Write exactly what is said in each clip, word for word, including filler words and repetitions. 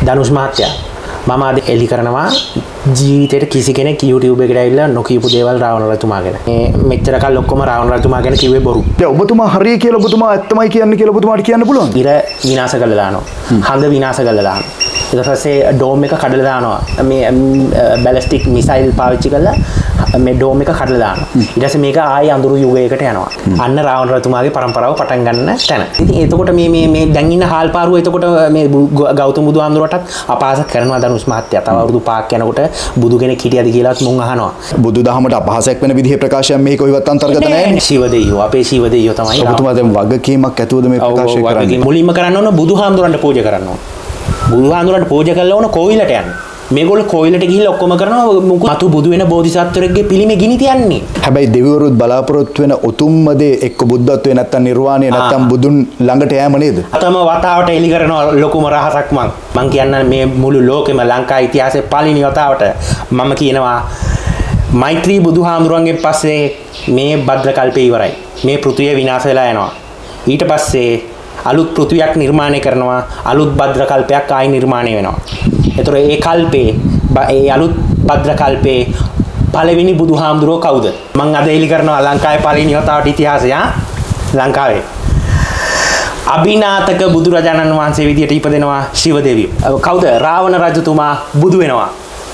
ධනුෂ් මහත්තයා මම අද එලි කරනවා ජීවිතේට කිසි කෙනෙක් YouTube එකට ඇවිල්ලා නොකියපු දේවල් රාවණ රජතුමා ගැන. මේ මෙච්චර කල් ඔක්කොම රාවණ රජතුමා ගැන කිව්වේ බොරු. දැන් ඔබතුමා හරිය කියලා ඔබතුමා ඇත්තමයි කියන්නේ කියලා ඔබතුමාට කියන්න පුළුවන්ද? ඉර විනාශ කරලා දානවා. හඳ විනාශ කරලා දානවා. ඊට පස්සේ ඩෝම් එක කඩලා දානවා. මේ බැලිස්ටික් මිසයිල් පාවිච්චි කරලා මේ ඩෝම් එක කඩලා දානවා. ඊට පස්සේ මේක ආයේ අඳුරු යුගයකට යනවා. අන්න රාවණ රජතුමාගේ පරම්පරාව පටන් ගන්න තැන. ඉතින් එතකොට මේ මේ මේ දැන් ඉන්න හාල් පාරුව එතකොට මේ ගෞතම බුදුහාමුදුරටත් අපහාස කරනවා ධනුෂ් මහත්තයා. තව අවුරුදු පහක් යනකොට බුදු කෙනෙක් හිටියද කියලාත් මුන් අහනවා. බුදු දහමට අපහාසයක් වෙන විදිහේ ප්‍රකාශයක් මේක කොහෙවත් අන්තර්ගත නැහැ. ශිව දෙවියෝ අපේ ශිව දෙවියෝ තමයි. ඔබතුමා දැන් වගකීමක් ඇතුවද මේ ප්‍රකාශය කරන්නේ? මුලින්ම කරන්න ඕන බුදුහාමුදුරන්ට පූජා කරන්න ඕන. බුදුහාමුදුරන්ට පූජා කළා ඕන කොවිලට යන්න. මේගොල්ලෝ කොවිලට ගිහිල්ලා ඔක්කොම කරනවා මතු බුදු වෙන බෝධිසත්වරෙක්ගේ පිළිමේ ගිනි තියන්නේ. හැබැයි දෙවිවරුත් බලාපොරොත්තු වෙන උතුම්ම දේ එක්ක බුද්ධත්වේ නැත්තම් නිර්වාණය නැත්තම් බුදුන් ළඟට යෑම නේද? අතම වතාවට එලි කරන ලොකුම රහසක් මං. මං කියන්නේ මේ මුළු ලෝකෙම ලංකා ඉතිහාසයේ පළවෙනි වතාවට මම කියනවා මෛත්‍රී බුදුහාමුදුරන්ගෙන් පස්සේ මේ භද්‍ර කල්පේ ඉවරයි. මේ පෘථිවිය විනාශ වෙලා යනවා. ඊට පස්සේ අලුත් පෘථිවියක් නිර්මාණය කරනවා. අලුත් භද්‍ර කල්පයක් ආයි නිර්මාණය වෙනවා. ඒතර ඒ කල්පේ ඒ අලුත් භද්‍ර කල්පේ පළවෙනි බුදුහාමුදුරුවෝ කවුද? මං අද එලි කරනවා ලංකාවේ පළවෙනි වතාවට ඉතිහාසය ආ ලංකාවේ. අභිනාතක බුදුරජාණන් වහන්සේ විදියට ඉපදෙනවා ශිව දෙවියෝ. කවුද? රාවණ රජතුමා බුදු වෙනවා.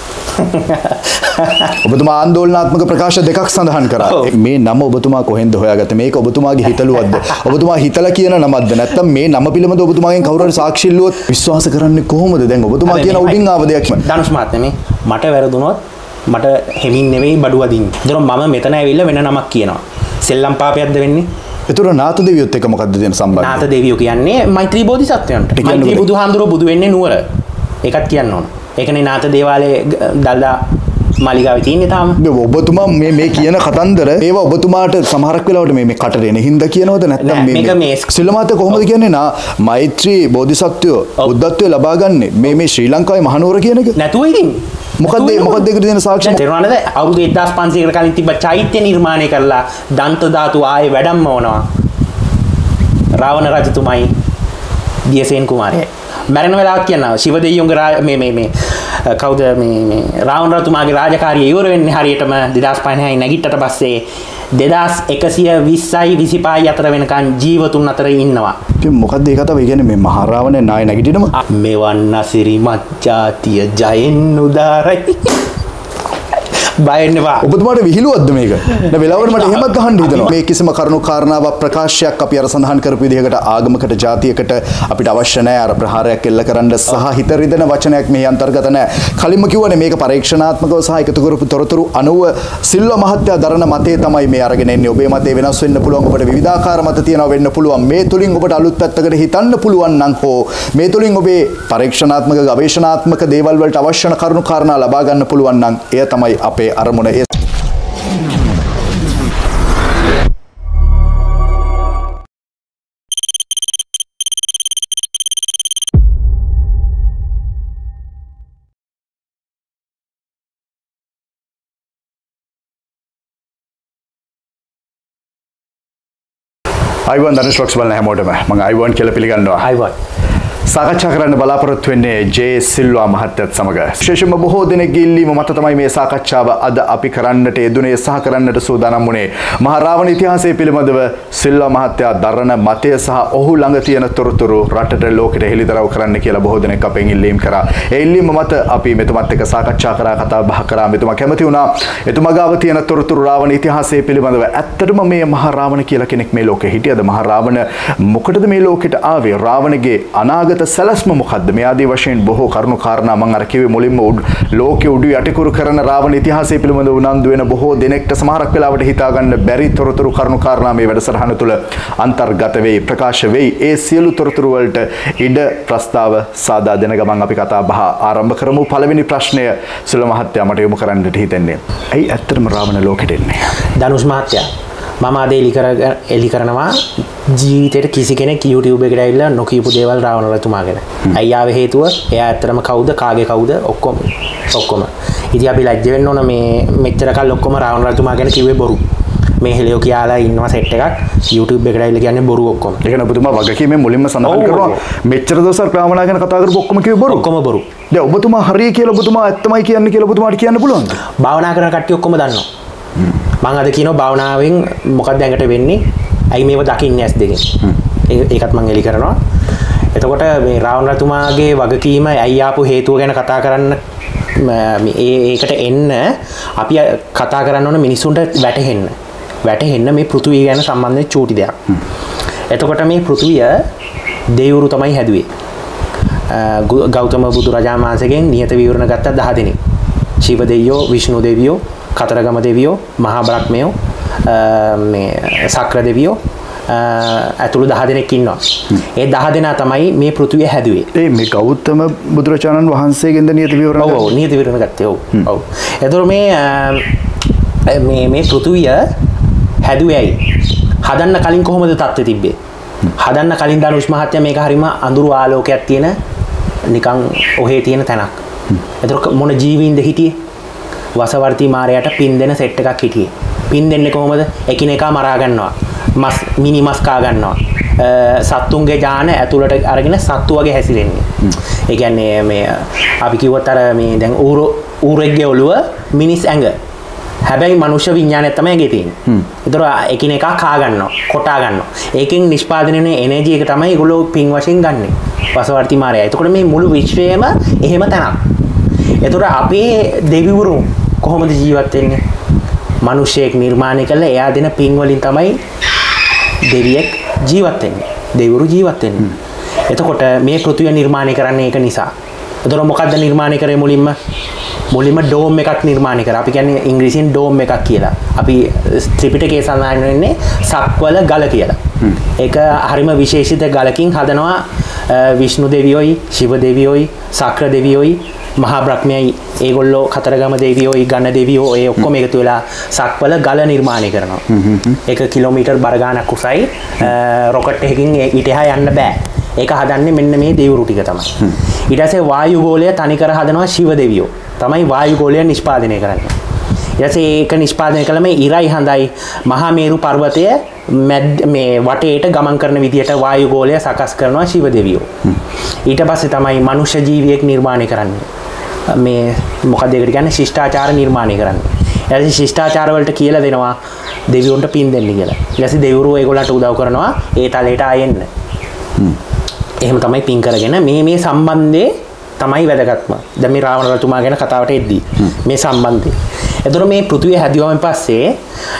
ඔබතුමා ආందోලනාත්මක ප්‍රකාශ දෙකක් සඳහන් කරා. මේ නම ඔබතුමා කොහෙන්ද හොයාගත්තේ? මේක ඔබතුමාගේ හිතලුවක්ද? ඔබතුමා හිතලා කියන නමක්ද? නැත්නම් මේ නම පිළිබඳව ඔබතුමාගෙන් කවුරු හරි සාක්ෂි ඉල්ලුවොත් විශ්වාස කරන්නේ කොහොමද? දැන් ඔබතුමා කියන උඩින් ආව දෙයක්. ධනුෂ් මහත්මයා මේ මට වැරදුනොත් මට හෙමින් නෙවෙයි බඩු අදින්නේ. ඒතර මම මෙතන ඇවිල්ලා වෙන නමක් කියනවා. සෙල්ලම් පාපයක්ද වෙන්නේ? ඒතර නාත දෙවියොත් එක්ක මොකද්ද තියෙන සම්බන්ධය? නාත දෙවියෝ කියන්නේ මෛත්‍රී බෝධිසත්වයන්ට. මෛත්‍රී බුදුහාමුදුරුවෝ බුදු වෙන්නේ නුවර. ඒකත් කියන්න ඕන. ඒකනේ නාත දේවාලයේ දල්දා මාලිගාවේ තියෙන්නේ තාම. ඔබතුමා මේ මේ කියන කතන්දර ඒවා ඔබතුමාට සමහරක් වෙලාවට මේ මේ කටට එන හින්දා කියනවද නැත්නම් මේ මේ සිල්ලමාත කොහොමද කියන්නේ නා මෛත්‍රී බෝධිසත්වයෝ බුද්ධත්වයේ ලබා ගන්නේ මේ මේ ශ්‍රී ලංකාවේ මහනුවර කියන එක නැතුව ඉතින් මොකද්ද මොකද්ද ඒකට දෙන සාක්ෂි තේරුණාද? අවුරුදු එක්දාස් පන්සීයකට කලින් තිබ්බ චෛත්‍ය නිර්මාණය කරලා දන්ත ධාතු ආයේ වැඩම්ම වනවා. රාවණ රජතුමයි දියසේන කුමාරයයි මරණ වෙලාවක් කියනවා ශිව දෙවියන්ගේ මේ මේ මේ කවුද මේ මේ රාවණ රජතුමාගේ රාජකාරිය ඉවර වෙන්නේ හරියටම දෙදාස් පනහයි නැගිට්ටට පස්සේ දෙදාස් එකසිය විස්සයි විසිපහයි අතර වෙනකන් ජීවතුන් අතර ඉන්නවා. ඉතින් මොකද්ද ඒ කතාව? ඒ කියන්නේ මේ මහා රාවණේ නාය නැගිටිනම මෙවන් නසිරිමත් ජාතිය ජයෙන් උදාරයි. බයෙන්නවා. ඔබතුමාට විහිළුවක්ද මේක? දැන් වෙලාවකට මට එහෙමත් අහන්න හිතෙනවා. මේ කිසිම කරුණු කාරණාවක් ප්‍රකාශයක් අපි අර සඳහන් කරපු විදිහකට ආගමකට ජාතියකට අපිට අවශ්‍ය නැහැ අර ප්‍රහාරයක් එල්ල කරන්න සහ හිත රිදෙන වචනයක් මෙහි අන්තර්ගත නැහැ. කලින්ම කිව්වනේ මේක පරීක්ෂණාත්මකව සහ එකතු කරපු තොරතුරු අනුව සිල්වා මහත්තයා දරන මතය තමයි මේ අරගෙන එන්නේ. ඔබේ මතය වෙනස් වෙන්න පුළුවන්. ඔබට විවිධාකාර මත තියෙනවා වෙන්න පුළුවන්. මේ තුලින් ඔබට අලුත් පැත්තකට හිතන්න පුළුවන් නම් හෝ මේ තුලින් ඔබේ පරීක්ෂණාත්මක ගවේෂණාත්මක දේවල් වලට අවශ්‍ය කරුණු කාරණා ලබා ගන්න පුළුවන් නම් එය තමයි අපේ අරමුණ. ඒ අයිවන් ධනුෂ් ලොක්ස් බලන හැමෝටම මම අයිවන් කියලා පිළිගන්නවා. අයිවන් සාකච්ඡා කරන්න බලාපොරොත්තු වෙන්නේ ජේ සිල්වා මහත්තයත් සමග. විශේෂයෙන්ම බොහෝ දෙනෙක්ගේ ඉල්ලීම මත තමයි මේ සාකච්ඡාව අද අපි කරන්නට යෙදුනේ සහ කරන්නට සූදානම් වුණේ. මහා රාවණ ඉතිහාසය පිළිබඳව සිල්වා මහත්තයා දරන මතය සහ ඔහු ළඟ තියෙන තොරතුරු රටට ලෝකෙට හෙළිදරව් කරන්න කියලා බොහෝ දෙනෙක් අපෙන් ඉල්ලීම් කරා. ඒ ඉල්ලීම මත අපි මෙතුමත් එක්ක සාකච්ඡා කරා, කතා බහ කරා. මෙතුමා කැමති වුණා එතුමා ගාව තියෙන තොරතුරු රාවණ ඉතිහාසය පිළිබඳව. ඇත්තටම මේ මහා රාවණ කියලා කෙනෙක් මේ ලෝකේ හිටියද? මහා රාවණ මොකටද මේ ලෝකෙට ආවේ? රාවණගේ අනාගත සැලැස්ම මොකද්ද? මේ ආදී වශයෙන් බොහෝ කරුණු කාරණා මම අර කිව්වේ මුලින්ම ලෝකෙ උඩු යටිකුරු කරන රාවණ ඉතිහාසය පිළිබඳව උනන්දු වෙන බොහෝ දෙනෙක්ට සමහරක් වෙලාවට හිතා ගන්න බැරි තොරතුරු කරුණු කාරණා මේ වැඩසටහන තුළ අන්තර්ගත වෙයි, ප්‍රකාශ වෙයි. ඒ සියලු තොරතුරු වලට ඉඩ ප්‍රස්තාව සාදා දෙන ගමන් අපි කතා බහ ආරම්භ කරමු. පළවෙනි ප්‍රශ්නය සිල්වා මහත්තයා මට යොමු කරන්නට හිතෙන්නේ. ඇයි ඇත්තටම රාවණ ලෝකෙට එන්නේ? ධනුෂ් මහත්තයා මම අද එලි කර එලි කරනවා ජීවිතේට කිසි කෙනෙක් YouTube එකට ඇවිල්ලා නොකියපු දේවල් රාවණ රජතුමා ගැන. ඇයි ආවේ හේතුව? එයා ඇත්තටම කවුද? කාගේ කවුද? ඔක්කොම ඔක්කොම. ඉතින් අපි ලැජ්ජ වෙන්න ඕන මේ මෙච්චර කල් ඔක්කොම රාවණ රජතුමා ගැන කිව්වේ බොරු. මේ හෙලියෝ කියලා ඉන්නවා සෙට් එකක් YouTube එකට ඇවිල්ලා කියන්නේ බොරු ඔක්කොම. ඒ කියන්නේ ඔබතුමා වගකීමෙන් මුලින්ම සඳහන් කරනවා මෙච්චර දවසක් රාමනා ගැන කතා කරපු ඔක්කොම කිව්වේ බොරු. ඔක්කොම බොරු. දැන් ඔබතුමා හරිය කියලා ඔබතුමා ඇත්තමයි කියන්නේ කියලා ඔබතුමාට කියන්න පුළුවන්ද? භාවනා කරන කට්ටිය ඔක්කොම දන්නවා. මම අද කියනවා භාවනාවෙන් මොකක්ද ඇඟට වෙන්නේ? ඇයි මේව දකින්නේ ඇස් දෙකෙන්? ඒකත් මම එලි කරනවා. එතකොට මේ රාවණ රතුමාගේ වගකීම ඇයි ආපු හේතුව ගැන කතා කරන්න මේ ඒකට එන්න අපි කතා කරන්න ඕන මිනිසුන්ට වැටහෙන්න. වැටහෙන්න මේ පෘථුවිය ගැන සම්බන්ධ චූටි දෙයක්. එතකොට මේ පෘථුවිය දෙවිවරු තමයි හැදුවේ. ගෞතම බුදුරජාණන් වහන්සේගෙන් නියත විවරණ ගත්ත දහ දෙනෙක්. ශිව දෙවියෝ, විෂ්ණු දෙවියෝ, කතරගම දෙවියෝ, මහා බ්‍රහ්මයෝ, මේ සක්‍ර දෙවියෝ ඇතුළු දහ දෙනෙක් ඉන්නවා. ඒ දහ දෙනා තමයි මේ පෘථුවිය හැදුවේ. ඒ මේ ගෞතම බුදුරජාණන් වහන්සේගෙන්ද නියත විවරණ ඔව් ඔව් නියත විවරණ ගත්තේ. ඔව් ඔව්. එතකොට මේ මේ මේ පෘථුවිය හැදුවේ ඇයි? හදන්න කලින් කොහොමද තත්ත්වෙ තිබ්බේ? හදන්න කලින් ධනුෂ් මහත්තයා මේක හරිම අඳුරු ආලෝකයක් තියෙන නිකන් ඔහේ තියෙන තැනක්. එතකොට මොන ජීවීන්ද හිටියේ? වසවර්ති මාරයාට පින් දෙන සෙට් එකක් හිටියේ. පින් දෙන්නේ කොහොමද? එකිනෙකා මරා ගන්නවා. මස් මිනි මස් කා ගන්නවා. සත්තුන්ගේ ජාන ඇතුළට අරගෙන සත්තු වගේ හැසිරෙන්නේ. ඒ කියන්නේ මේ අපි කිව්වත් අර මේ දැන් ඌර ඌරෙක්ගේ ඔළුව මිනිස් ඇඟ. හැබැයි මනුෂ්‍ය විඥානය තමයි ඇඟේ තියෙන්නේ. ඒතර එකිනෙකා කා ගන්නවා, කොටා ගන්නවා. ඒකෙන් නිෂ්පාදනය වෙන එනර්ජි එක තමයි ඒගොල්ලෝ පින් වශයෙන් ගන්නෙ. වසවර්ති මාරයා. එතකොට මේ මුළු විශ්වයම එහෙම තැනක්. ඒතර අපේ දෙවිවරු කොහොමද ජීවත් වෙන්නේ? මිනිසෙක් නිර්මාණය කළා එයා දෙන පින් වලින් තමයි දෙවියෙක් ජීවත් වෙන්නේ. දෙවිවරු ජීවත් වෙන්නේ. එතකොට මේ පෘථිවිය නිර්මාණය කරන්නේ ඒක නිසා. එතකොට මොකද්ද නිර්මාණය කරේ මුලින්ම? මුලින්ම ඩෝම් එකක් නිර්මාණය කරා. අපි කියන්නේ ඉංග්‍රීසියෙන් ඩෝම් එකක් කියලා. අපි ත්‍රිපිටකයේ සඳහන් වෙන්නේ සක්වල ගල කියලා. ඒක හරිම විශේෂිත ගලකින් හදනවා විෂ්ණු දෙවියෝයි, ශිව දෙවියෝයි, සක්‍ර දෙවියෝයි, මහා බ්‍රහ්මයයි, ඒගොල්ලෝ කතරගම දෙවියෝයි, ගණ දෙවියෝ ඒ ඔක්කොම එකතු වෙලා සක්වල ගල නිර්මාණය කරනවා. ඒක කිලෝමීටර් බර ගාණක් උසයි. රොකට් එකකින් ඊට එහා යන්න බෑ. ඒක හදන්නේ මෙන්න මේ දෙවිවරු ටික තමයි. ඊට පස්සේ වායු ගෝලය තනිකර හදනවා ශිව දෙවියෝ. තමයි වායු ගෝලය නිෂ්පාදනය කරන්නේ. ඊට පස්සේ ඒක නිෂ්පාදනය කළම ඉරයි හඳයි මහා මේරු පර්වතය මේ වටේට ගමන් කරන විදියට වායු ගෝලය සකස් කරනවා ශිව දෙවියෝ. ඊට පස්සේ තමයි මනුෂ්‍ය ජීවියෙක් නිර්මාණය කරන්නේ. මේ මොකක්ද ඒකට කියන්නේ ශිෂ්ටාචාර නිර්මාණය කරන්නේ. ඊට පස්සේ ශිෂ්ටාචාර වලට කියලා දෙනවා දෙවියොන්ට පින් දෙන්න කියලා. ඊට පස්සේ දෙවිවරු ඒගොල්ලන්ට උදව් කරනවා ඒ තලයට ආයෙන්න. එහෙම තමයි පින් කරගෙන මේ මේ සම්බන්ධේ තමයි වැදගත්ම. දැන් මේ රාවණ රජතුමා ගැන කතාවට එද්දී මේ සම්බන්ධය. එතකොට මේ පෘථිවිය හැදුවම පස්සේ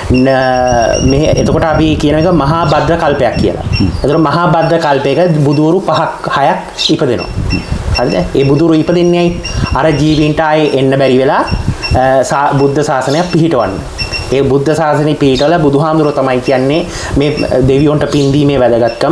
මේ එතකොට අපි කියන එක මහා භද්‍ර කල්පයක් කියලා. එතකොට මහා භද්‍ර කල්පයක බුදුවරු පහක් හයක් ඉපදෙනවා. හරිද? ඒ බුදුවරු ඉපදෙන්නේ ඇයි? අර ජීවීන්ට ආයේ එන්න බැරි වෙලා බුද්ධ ශාසනයක් පිහිටවන්න. ඒ බුද්ධ ශාසනය පිහිටවල බුදුහාමුදුරුවෝ තමයි කියන්නේ මේ දෙවියොන්ට පින් දීමේ වැදගත්කම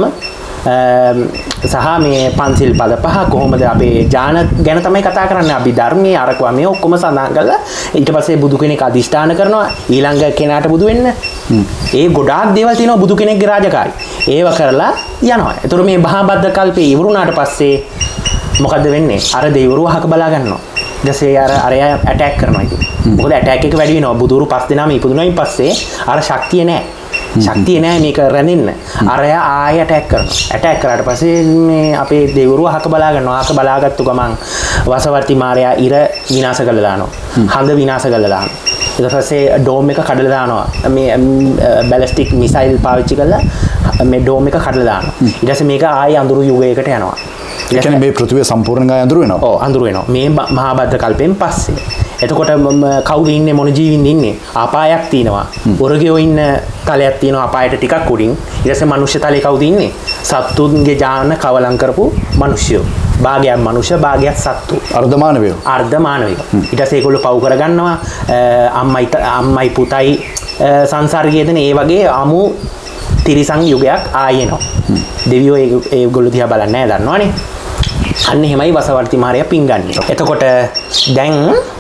සහ මේ පන්සිල් පද පහ කොහොමද අපේ ඥාන ගැන තමයි කතා කරන්නේ. අපි ධර්මයේ අරකවා මේ ඔක්කොම සඳහන් කරලා ඊට පස්සේ බුදු කෙනෙක් අදිෂ්ඨාන කරනවා ඊළඟ කෙනාට බුදු වෙන්න. ඒ ගොඩාක් දේවල් තියෙනවා බුදු කෙනෙක්ගේ රාජකාරි. ඒව කරලා යනවා. ඒතර මේ මහා භද්‍ර කල්පේ ඉවරුණාට පස්සේ මොකද්ද වෙන්නේ? අර දෙවිවරු අහක බලා ගන්නවා. ඊටසේ අර අරයා ඇටැක් කරනවා ඉතින්. මොකද ඇටැක් එක වැඩි වෙනවා. බුදුරු පස් දෙනාම ඉපදුනායින් පස්සේ අර ශක්තිය නැහැ. ශක්තිය නැහැ මේක රැඳෙන්න. අරයා ආයෙ ඇටැක් කරනවා. ඇටැක් කරාට පස්සේ මේ අපේ දෙවිවරු අහක බලා ගන්නවා. අහක බලාගත්තු ගමන් වසවර්ති මාරයා ඉර විනාශ කරලා දානවා. හඳ විනාශ කරලා දානවා. ඊට පස්සේ ඩෝම් එක කඩලා දානවා. මේ බැලිස්ටික් මිසයිල් පාවිච්චි කරලා මේ ඩෝම් එක කඩලා දානවා. ඊට පස්සේ මේක ආයෙ අඳුරු යුගයකට යනවා. ඒ කියන්නේ මේ පෘථිවිය සම්පූර්ණයෙන් ආයෙ අඳුරු වෙනවා. ඔව් අඳුරු වෙනවා. මේ මහා භද්‍ර කල්පයෙන් පස්සේ. එතකොට කවුද ඉන්නේ මොන ජීවින්ද ඉන්නේ? අපායක් තියෙනවා. ඔරගයෝ ඉන්න තලයක් තියෙනවා අපායට ටිකක් උඩින්. ඊට පස්සේ මනුෂ්‍ය තලයේ කවුද ඉන්නේ? සත්තුන්ගේ ජාන කවලම් කරපු මිනිස්සුયો. භාගයක් මනුෂ්‍ය භාගයක් සත්තු. අර්ධ මානවයෝ. අර්ධ මානවයෝ. ඊට පස්සේ ඒගොල්ලෝ පව් කරගන්නවා. අම්මයි අම්මයි පුතයි සංසර්ගයේ දෙන ඒ වගේ අමු තිරිසන් යුගයක් ආයෙනවා. දෙවියෝ ඒගොල්ලෝ දිහා බලන්නේ නැහැ දන්නවනේ. අන්න එහෙමයි වසවර්ති මාරයා පින් ගන්නේ. එතකොට දැන්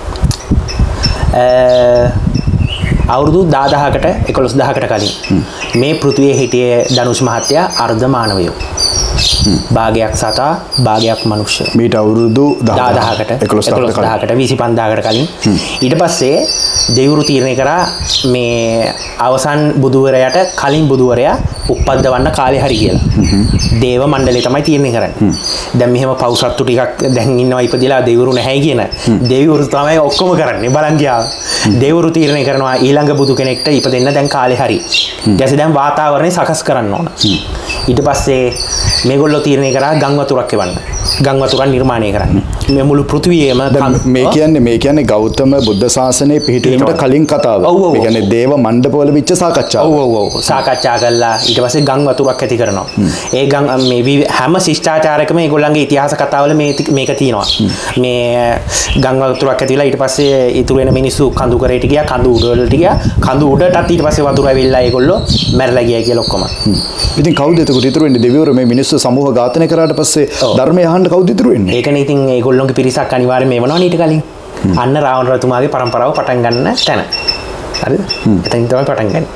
අවුරුදු දහදහකට එකොළොස් දහකට කලින් මේ පෘථිවියේ හිටියේ ධනුෂ් මහත්තයා අර්ධ මානවයෝ. භාගයක් සතා භාගයක් මනුෂ්‍ය. මීට අවුරුදු දහදහකට එකොළොස්දහකට විසිපන්දාහකට කලින්. ඊට පස්සේ දෙවිවරු තීරණය කරා මේ අවසන් බුදුවරයාට කලින් බුදුවරයා උප්පද්දවන්න කාලේ හරි කියලා. දේව මණ්ඩලය තමයි තීරණය කරන්නේ. දැන් මෙහෙම පෞසත්තු ටිකක් දැන් ඉන්නවා ඉපදිලා දෙවිවරු නැහැ කියන. දෙවිවරු තමයි ඔක්කොම කරන්නේ බලන් ගියා. දෙවිවරු තීරණය කරනවා ඊළඟ බුදු කෙනෙක්ට ඉපදෙන්න දැන් කාලේ හරි. ඊට දැන් වාතාවරණය සකස් කරන්න ඕන. ඊට පස්සේ මේගොල්ලෝ තීරණය කරා ගම් වතුරක් එවන්න. ගම් වතුරක් නිර්මාණය කරන්න. මේ මුළු පෘථිවියේම මේ කියන්නේ මේ කියන්නේ ගෞතම බුද්ධ ශාසනයේ පිහිටීමට කලින් කතාව. මේ කියන්නේ දේව මණ්ඩපවල විච්ච සාකච්ඡාව. ඔව් ඔව් ඔව්. සාකච්ඡා කළා ඊට පස්සේ ගම් වතුරක් ඇති කරනවා. ඒ ගම් මේ හැම ශිෂ්ටාචාරයකම ඒගොල්ලන්ගේ ඉතිහාස කතාවල මේ මේක තියෙනවා. මේ ගම් වතුරක් ඇතිලා ඊට පස්සේ ඉතුරු වෙන මිනිස්සු කඳු කරේට ගියා කඳු උඩ වලට ගියා කඳු උඩටත් ඊට පස්සේ වතුර ඇවිල්ලා ඒගොල්ලෝ මැරලා ගියා කියලා ඔක්කොම. ඉතින් කවුද එතකොට ඉතුරු වෙන්නේ දෙවිවරු මේ මිනිස්සු සමූහ ඝාතනය කරාට පස්සේ ධර්මය අහන්න කවුද ඉතුරු වෙන්නේ? ඒකනේ ඉතින් ඒගොල්ලෝගේ පිරිසක් අනිවාර්යයෙන් මේ වුණා ඊට කලින්. අන්න රාවණ රතුමාගේ පරම්පරාව පටන් ගන්න තැන. හරිද? එතනින් තමයි පටන් ගන්නේ.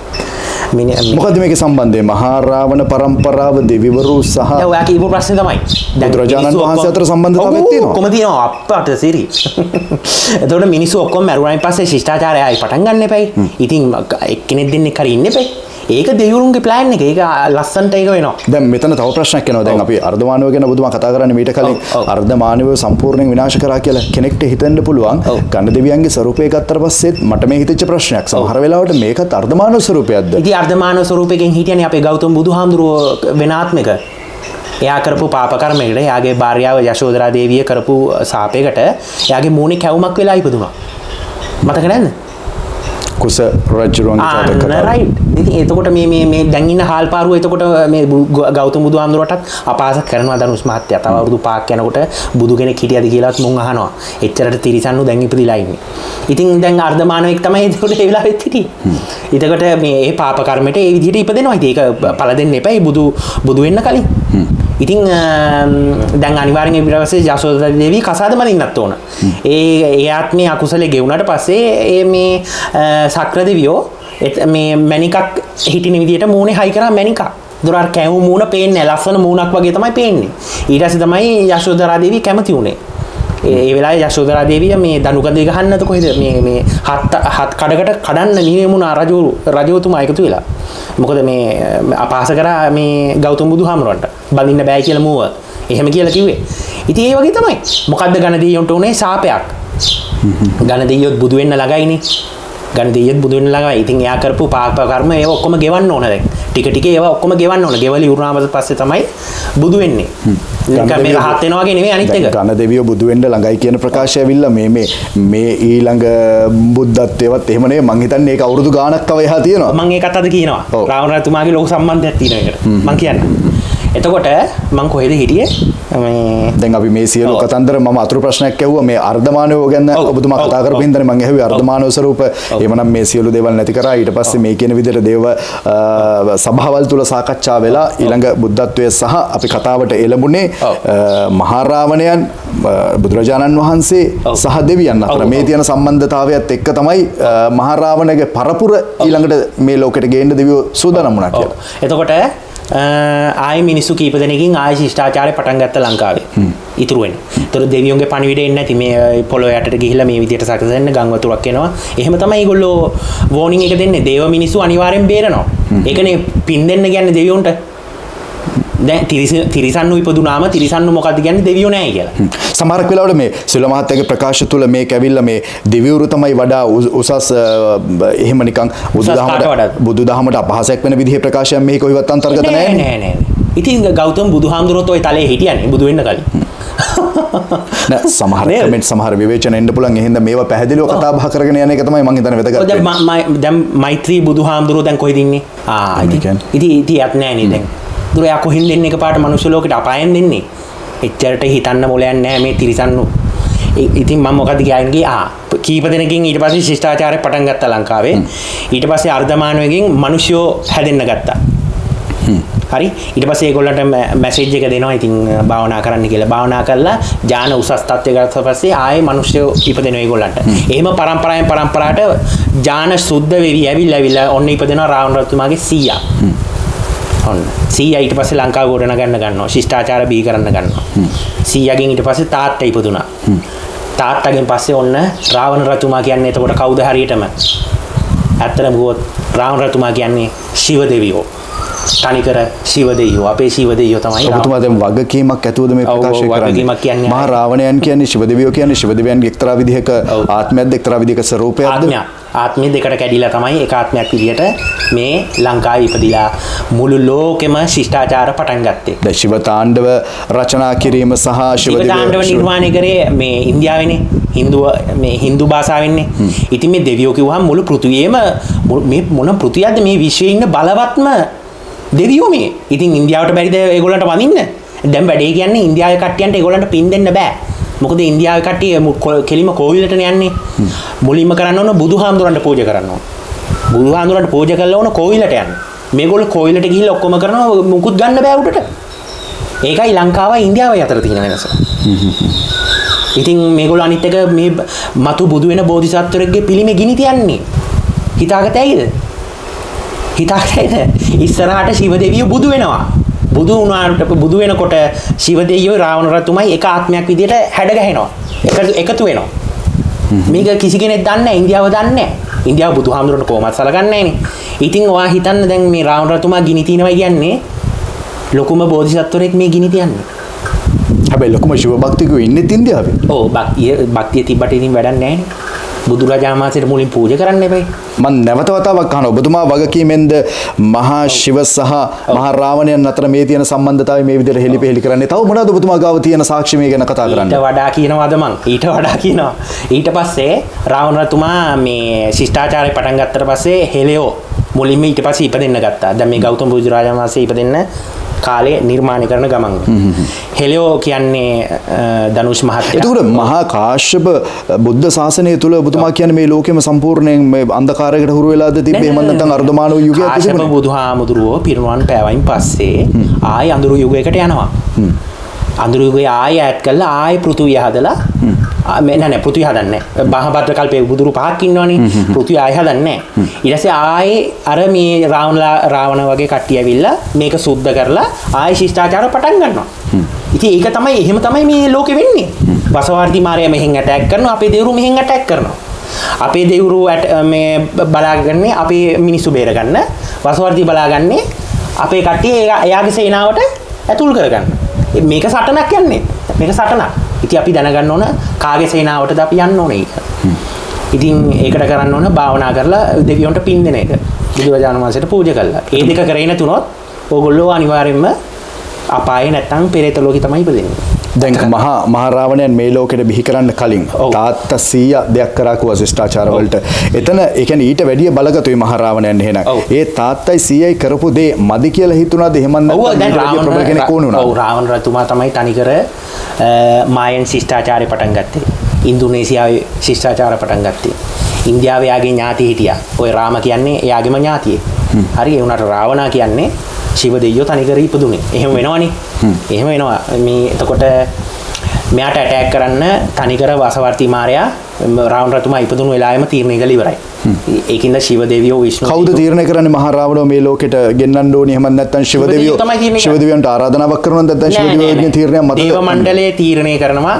මොකද මේකේ සම්බන්ධය මහා රාවණ පරම්පරාව දෙවිවරු සහ දැන් ඔයා කියපු ප්‍රශ්නේ තමයි. දැන් බුදුරජාණන් වහන්සේ අතර සම්බන්ධතාවයක් තියෙනවා. කොහොමද තියෙනවා අප්පට සිරි. එතකොට මිනිස්සු ඔක්කොම මරුණායින් පස්සේ ශිෂ්ටාචාරය ආයි පටන් ගන්න එපයි. ඉතින් එක්කෙනෙක් දෙන්නෙක් හරි ඉන්න එපයි. ඒක දෙවිවරුන්ගේ ප්ලෑන් එක. ඒක ලස්සන්ට ඒක වෙනවා. දැන් මෙතන තව ප්‍රශ්නයක් එනවා. දැන් අපි අර්ධමානව ගැන බුදුමා කතා කරන්නේ මීට කලින් අර්ධමානව සම්පූර්ණයෙන් විනාශ කරා කියලා කෙනෙක්ට හිතෙන්න පුළුවන්. ගණ දෙවියන්ගේ ස්වරූපය ගත්තට පස්සෙත් මට මේ හිතෙච්ච ප්‍රශ්නයක්. සමහර වෙලාවට මේකත් අර්ධමානව ස්වරූපයක්ද? ඉතින් අර්ධමානව ස්වරූපයෙන් හිටියනේ අපේ ගෞතම බුදුහාමුදුරුවෝ වෙනාත්මක. එයා කරපු පාප කර්මයකට එයාගේ භාර්යාව යශෝදරා දේවිය කරපු සාපයකට එයාගේ මූණේ කැවුමක් වෙලා ඉපදුනා. මතක නැද්ද? කුස රජුරුවන්ගේ කතාව කරා. රයිට්. ඉතින් එතකොට මේ මේ මේ දැන් ඉන්න හාල්පාරුව එතකොට මේ ගෞතම බුදුහාමුදුරටත් අපහාස කරනවා ධනුෂ් මහත්තයා. තව අවුරුදු පහක් යනකොට බුදු කෙනෙක් හිටියද කියලාත් මුන් අහනවා. එච්චරට තිරිසන්නු දැන් ඉපදිලා ඉන්නේ. ඉතින් දැන් අර්ධමානවෙක් තමයි එතකොට ඒ වෙලාවෙත් හිටියේ. එතකොට මේ මේ පාප කර්මයට ඒ විදිහට ඉපදෙනවා. ඉතින් ඒක පළ දෙන්න එපයි බුදු බුදු වෙන්න කලින්. ඉතින් දැන් අනිවාර්යෙන් ඊට පස්සේ යශෝදරා දේවිය කසාද මරින්නත් ඕන. ඒ එයාත් මේ අකුසලේ ගෙවුනට පස්සේ ඒ මේ සක්‍ර දෙවියෝ මේ මණිකක් හිටින විදියට මූණේ හයි කරා මණිකක්. දොර අර කැවු මූණ පේන්නේ ලස්සන මූණක් වගේ තමයි පේන්නේ. ඊට පස්සේ තමයි යශෝදරා දේවිය කැමති වුණේ. ඒ වෙලාවේ යශෝදරා දේවිය මේ දනුකඳේ ගහන්නද කොහෙද මේ මේ හත් හත් කඩකට කඩන්න නියමුණා රජු රජවතුමා එකතු වෙලා. මොකද මේ අපහාස කරා මේ ගෞතම බුදුහාමුදුරන්ට බඳින්න බෑ කියලා මූව. එහෙම කියලා කිව්වේ. ඉතින් ඒ වගේ තමයි. මොකද්ද ගණ දෙයියන්ට උනේ සාපයක්. ගණ දෙයියොත් බුදු වෙන්න ළඟයිනේ. ගණ දෙයියොත් බුදු වෙන්න ළඟයි. ඉතින් එයා කරපු පාප කර්ම ඒව ඔක්කොම ගෙවන්න ඕන දැන්. ටික ටික ඒවා ඔක්කොම ගෙවන්න ඕන. ගෙවලි උරුනාමද පස්සේ තමයි බුදු වෙන්නේ. නිකන් මේ රහත් වෙනවා වගේ නෙමෙයි අනිත් එක. ගණ දෙවියෝ බුදු වෙන්න ළඟයි කියන ප්‍රකාශය ඇවිල්ලා මේ මේ මේ ඊළඟ බුද්ධත්වයේවත් එහෙම නෙවෙයි මං හිතන්නේ ඒක අවුරුදු ගාණක් තව එහා තියෙනවා. මං ඒකත් අද කියනවා. රාවණ රජතුමාගේ ලෝක සම්බන්ධයක් තියෙනවා ඒකට. මං කියන්නේ. එතකොට මං කොහෙද හිටියේ මේ දැන් අපි මේ සියලු කතන්දර මම අතුරු ප්‍රශ්නයක් ඇහුවා මේ අර්ධමානව ගැන ඔබතුමා කතා කරපු හින්දානේ මං ඇහුවේ අර්ධමානව ස්වරූප එහෙමනම් මේ සියලු දේවල් නැති කරා ඊට පස්සේ මේ කියන විදිහට දේව සභාවල් තුල සාකච්ඡා වෙලා ඊළඟ බුද්ධත්වයේ සහ අපි කතාවට එළඹුණේ මහා රාවණයන් බුදුරජාණන් වහන්සේ සහ දෙවියන් අතර මේ තියෙන සම්බන්ධතාවයත් එක්ක තමයි මහා රාවණගේ පරපුර ඊළඟට මේ ලෝකෙට ගේන්න දෙවියෝ සූදානම් වුණා කියලා. එතකොට ආයි මිනිස්සු කීප දෙනෙකින් ආයි ශිෂ්ටාචාරය පටන් ගත්ත ලංකාවේ. ඉතුරු වෙන. ඒතර දෙවියන්ගේ පණිවිඩය එන්නේ නැති මේ පොළොව යටට ගිහිල්ලා මේ විදියට සැකසෙන්න ගම් වතුරක් එනවා. එහෙම තමයි ඒගොල්ලෝ වෝනින් එක දෙන්නේ. දේව මිනිස්සු අනිවාර්යෙන් බේරනවා. ඒකනේ පින් දෙන්න කියන්නේ දෙවියන්ට. දැන් තිරිසන්නු ඉපදුනාම තිරිසන්නු මොකක්ද කියන්නේ දෙවියෝ නැහැ කියලා. සමහරක් වෙලාවට මේ සිල මහත්තයාගේ ප්‍රකාශ තුළ මේක ඇවිල්ලා මේ දෙවිවරු තමයි වඩා උසස් එහෙම නිකන් බුදුදහමට බුදුදහමට අපහාසයක් වෙන විදිහේ ප්‍රකාශයක් මේක කොහෙවත් අන්තර්ගත නැහැ නෑ නෑ. ඉතින් ගෞතම බුදුහාමුදුරුවෝ ඔය තලයේ හිටියනේ බුදු වෙන්න කලින්. නෑ සමහර කමෙන්ට් සමහර විවේචන එන්න පුළුවන්. එහෙනම් මේවා පැහැදිලිව කතා බහ කරගෙන යන එක තමයි මම හිතන්නේ වැදගත්. දැන් දැන් මෛත්‍රී බුදුහාමුදුරුවෝ දැන් කොහෙද ඉන්නේ? ආ ඉතින් ඉතින් ඉතින් නෑ නේ දැන්. දුර යා කොහෙන් දෙන්නේ එකපාරට මනුෂ්‍ය ලෝකෙට අපායෙන් දෙන්නේ. එච්චරට හිතන්න මොලයක් නැහැ මේ තිරිසන්නු. ඉතින් මම මොකද කියන්නේ ආ කීප දෙනකින් ඊට පස්සේ ශිෂ්ටාචාරය පටන් ගත්තා ලංකාවේ. ඊට පස්සේ අර්ධමානවකින් මිනිස්සුયો හැදෙන්න ගත්තා. හරි ඊට පස්සේ ඒගොල්ලන්ට මැසේජ් එක දෙනවා ඉතින් භාවනා කරන්න කියලා. භාවනා කරලා ඥාන උසස් තත්ත්වයට ගත්තා පස්සේ ආයේ මිනිස්සුયો ඉපදෙනවා ඒගොල්ලන්ට. එහෙම පරම්පරාවෙන් පරම්පරාවට ඥාන සුද්ධ වෙවි ඇවිල්ලා ඇවිල්ලා ඔන්න ඉපදෙනවා රාවණ රජතුමාගේ සීයා. ඔන්න සීයා ඊට පස්සේ ලංකාව ගොඩනගන්න ගන්නවා ශිෂ්ටාචාර බිහි කරන්න ගන්නවා සීයාගෙන් ඊට පස්සේ තාත්තා ඉපදුනා තාත්තගෙන් පස්සේ ඔන්න රාවණ රජතුමා කියන්නේ එතකොට කවුද හරියටම ඇත්තටම ගොත් රාවණ රජතුමා කියන්නේ ශිව දෙවියෝ තනිකර ශිව දෙවියෝ අපේ ශිව දෙවියෝ තමයි ඔබතුමා දැන් වගකීමක් ඇතුවද මේ ප්‍රකාශ කරන්නේ මහා රාවණයන් කියන්නේ ශිව දෙවියෝ කියන්නේ ශිව දෙවියන්ගේ එක්තරා විදිහක ආත්මයක්ද එක්තරා විදිහක ස්වරූපයක්ද ආත්මය දෙකට කැඩිලා තමයි එක ආත්මයක් විදිහට මේ ලංකාවේ ඉපදිලා මුළු ලෝකෙම ශිෂ්ටාචාර පටන් ගත්තේ. දැන් ශිව තාණ්ඩව රචනා කිරීම සහ ශිව තාණ්ඩව නිර්මාණය කරේ මේ ඉන්දියාවේනේ. හින්දු මේ හින්දු භාෂාවෙන්නේ. ඉතින් මේ දෙවියෝ කිව්වහම මුළු පෘථිවියේම මේ මොන පෘථිවියක්ද මේ විශ්වයේ ඉන්න බලවත්ම දෙවියෝ මේ. ඉතින් ඉන්දියාවට බැරිද ඒගොල්ලන්ට වඳින්න? දැන් වැඩේ කියන්නේ ඉන්දියාවේ කට්ටියන්ට ඒගොල්ලන්ට පින් දෙන්න බෑ. මොකද ඉන්දියාවේ කට්ටිය කෙලිම කෝවිලට යන්නේ. මුලින්ම කරන්න ඕන බුදුහාමුදුරන්ට පූජා කරන්න ඕන. බුදුහාමුදුරන්ට පූජා කරලා ඕන කෝවිලට යන්න. මේගොල්ලෝ කෝවිලට ගිහිල්ලා ඔක්කොම කරනවා මුකුත් ගන්න බෑ උඩට. ඒකයි ලංකාවයි ඉන්දියාවයි අතර තියෙන වෙනස. ඉතින් මේගොල්ලෝ අනිත් එක මේ මතු බුදු වෙන බෝධිසත්වරෙක්ගේ පිළිමේ ගිනි තියන්නේ. හිතාගත ඇයිද? හිතාගත ඇයිද? ඉස්සරහට ශිව දෙවියෝ බුදු වෙනවා. බුදු වුණාට බුදු වෙනකොට ශිව දෙවියෝ රාවණ රජතුමයි එක ආත්මයක් විදියට හැඩ ගැහෙනවා. එකතු වෙනවා. මේක කිසි කෙනෙක් දන්නේ නැහැ. ඉන්දියාව දන්නේ නැහැ. ඉන්දියාව බුදුහාමුදුරන්ට කොහොමද සලකන්නේ නැහනේ. ඉතින් ඔයා හිතන්න දැන් මේ රාවණ රජතුමා ගිනි තියනවා කියන්නේ ලොකුම බෝධිසත්වරෙක් මේ ගිනි තියන්නේ. හැබැයි ලොකුම ශිව භක්තිකයෝ ඉන්නේ ඉන්දියාවේ. ඔව් භක්තිය භක්තිය තිබ්බට ඉතින් වැඩක් නැහැ නේ. බුදුරජාණන් වහන්සේට මුලින් පූජා කරන්න එපයි. මම නැවත වතාවක් අහනවා ඔබතුමා වගකීමෙන්ද මහා ශිව සහ මහා රාවණයන් අතර මේ තියෙන සම්බන්ධතාවය මේ විදිහට හෙලිපෙහෙලි කරන්නේ. තව මොනවද ඔබතුමා ගාව තියෙන සාක්ෂි මේ ගැන කතා කරන්නේ? ඊට වඩා කියනවාද මං? ඊට වඩා කියනවා. ඊට පස්සේ රාවණ රජතුමා මේ ශිෂ්ටාචාරය පටන් ගත්තට පස්සේ හෙලියෝ මුලින්ම ඊට පස්සේ ඉපදෙන්න ගත්තා. දැන් මේ ගෞතම බුදුරජාණන් වහන්සේ ඉපදෙන්න කාලේ නිර්මාණය කරන ගමන් හෙලියෝ කියන්නේ ධනුෂ් මහත්තයා. එතකොට මහා කාශ්‍යප බුද්ධ ශාසනය තුල ඔබතුමා කියන්නේ මේ ලෝකෙම සම්පූර්ණයෙන් මේ අන්ධකාරයකට හුරු වෙලාද තිබ්බේ? එහෙම නැත්නම් අර්ධමානව යුගයක් තිබුණේ? කාශ්‍යප බුදුහාමුදුරුවෝ පිරිනුවන් පෑවයින් පස්සේ ආයි අඳුරු යුගයකට යනවා. අඳුරු යුගය ආයි ඈත් කළා ආයි පෘථුවිය හදලා මේ නෑ නෑ පෘථුවිය හදන්නේ නෑ. බාහභද්‍ර කල්පේ බුදුරු පහක් ඉන්නවනේ. පෘථුවිය ආයි හදන්නේ නෑ. ඊට පස්සේ ආයි අර මේ රාවණ රාවණ වගේ කට්ටිය ඇවිල්ලා මේක සුද්ධ කරලා ආයි ශිෂ්ටාචාර පටන් ගන්නවා. ඉතින් ඒක තමයි එහෙම තමයි මේ ලෝකෙ වෙන්නේ. වසවාර්ති මාරයා මෙහෙන් ඇටැක් කරනවා අපේ දෙවිවරු මෙහෙන් ඇටැක් කරනවා. අපේ දෙවිවරු මේ බලාගන්නේ අපේ මිනිස්සු බේරගන්න. වසවාර්ති බලාගන්නේ අපේ කට්ටිය එයාගේ සේනාවට ඇතුල් කරගන්න. මේක සටනක් යන්නේ. මේක සටනක්. ඉතින් අපි දැනගන්න ඕන කාගේ සේනාවටද අපි යන්න ඕනේ ඒක. ඉතින් ඒකට කරන්න ඕන භාවනා කරලා දෙවියන්ට පින් දෙන එක. බුදුරජාණන් වහන්සේට පූජා කළා. ඒ දෙක කරේ නැතුනොත් ඕගොල්ලෝ අනිවාර්යයෙන්ම අපායේ නැත්තම් පෙරේත ලෝකෙ තමයි ඉපදෙන්නේ. දැන් මහා මහා රාවණයන් මේ ලෝකෙට බිහි කරන්න කලින් තාත්තා සීයා දෙයක් කරා කිව්වා ශිෂ්ටාචාර වලට. එතන ඒ කියන්නේ ඊට වැඩිය බලගතුයි මහා රාවණයන් එහෙනම්. ඒ තාත්තයි සීයයි කරපු දේ මදි කියලා හිතුණාද? එහෙම නැත්නම් ඊට වැඩිය ප්‍රබල කෙනෙක් ඕන වුණා. ඔව් රාවණ රජතුමා තමයි තනිකර මායන් ශිෂ්ටාචාරය පටන් ගත්තේ. ඉන්දුනීසියාවේ ශිෂ්ටාචාර පටන් ගත්තේ. ඉන්දියාවේ යාගේ ඥාති හිටියා. ඔය රාම කියන්නේ එයාගේම ඥාතියෙක්. හරි ඒ උනාට රාවණා කියන්නේ ශිව දෙවියෝ තනිකර ඉපදුනේ. එහෙම වෙනවනේ. එහෙම වෙනවා. මේ එතකොට මෙයාට ඇටැක් කරන්න තනිකර වසවර්ති මාරයා රාවණ රජතුමා ඉපදුණු වෙලාවෙම තීරණය කළා ඉවරයි. ඒකින්ද ශිව දෙවියෝ විෂ්ණු කවුද තීරණය කරන්නේ මහා රාවණව මේ ලෝකෙට ගෙන්නන්න ඕනේ? එහෙම නැත්නම් ශිව දෙවියෝ ශිව දෙවියන්ට ආරාධනාවක් කරනවද? නැත්නම් ශිව දෙවියන්ගේ තීරණයක් මතද? දේව මණ්ඩලයේ තීරණය කරනවා